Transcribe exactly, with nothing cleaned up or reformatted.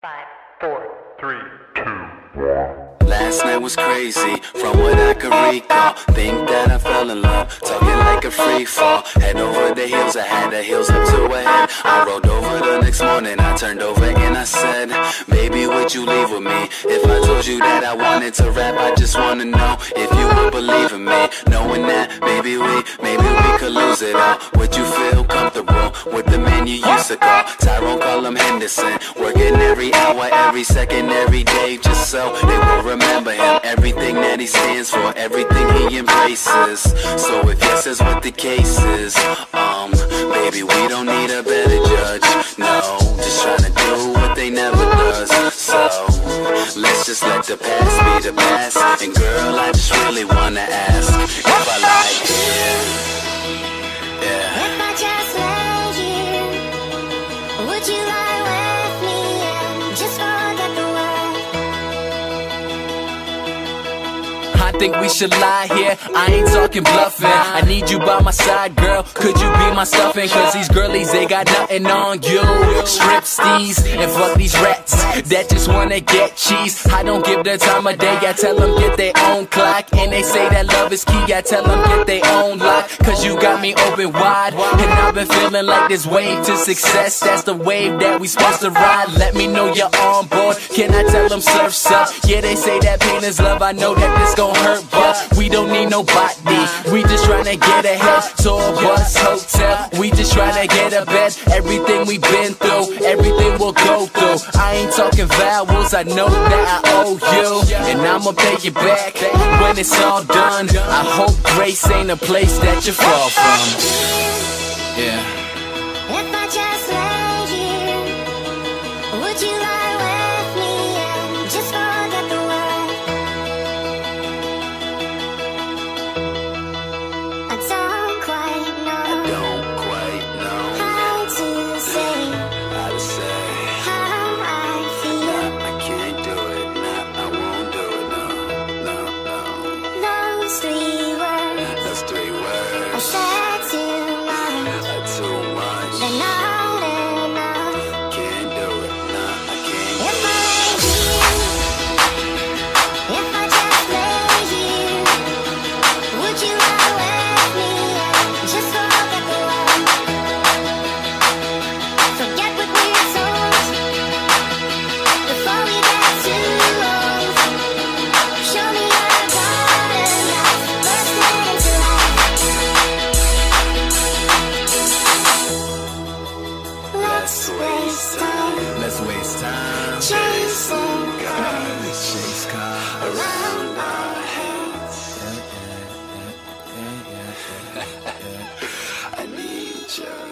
Five, four, three, two, one. Last night was crazy, from what I could recall. Think that I fell in love, talking like a free fall. Head over the heels, I had the heels up to a head. I rolled over the next morning, I turned over and I said, baby, would you leave with me? If I told you that I wanted to rap, I just wanna know if you would believe in me. Knowing that maybe we, maybe we could lose it all. Would you feel comfortable with the man you used to call Tyrone, call him Henderson? Working every hour, every second, every day, just so they will remember him. Everything that he stands for, everything he embraces. So if yes is what the case is, um, baby, we don't need a better judge. No, just trying to do what they never does. So let's just let the past be the past. And girl, I just really wanna ask if I like it. Yeah. If I just let you, would you lie with me and just forget the world? I think we should lie here, I ain't talking bluffing. I need you by my side, girl, could you be my stuffing? Cause these girlies, they got nothing on you. Strip steez and fuck these rats that just wanna get cheese. I don't give the time of day, I tell them get their own clock. And they say that love is key, I tell them get their own lock. Cause you got me open wide, and I've been feeling like this wave to success. That's the wave that we supposed to ride. Let me know you're on board, can I tell them surf's up? Yeah, they say that pain is love, I know that this gon' hurt, but we don't need nobody. We just tryna get ahead, to a bus hotel. We just tryna get a bed. Everything we been through, everything we'll go through. I ain't talking vowels, I know that I owe you, and I'ma pay you back when it's all done. I hope grace ain't a place that you fall from. Yeah. If I just let you, would you lie with me and just forget the world? I don't quite know, Don't quite know how to say how to say how I feel. I can't do it, nah, I won't do it, no, no, no. Those three words Those three I words said too much, are too much. they're not enough. Can't do it, nah, I can't If do I it. let you, if I just let you, would you lie with me and just forget the world? Forget what we were told before we get too old. Show me you're a garden that's bursting into life. Let's waste time Let's waste time, chasing chase cars. around our heads. I need you.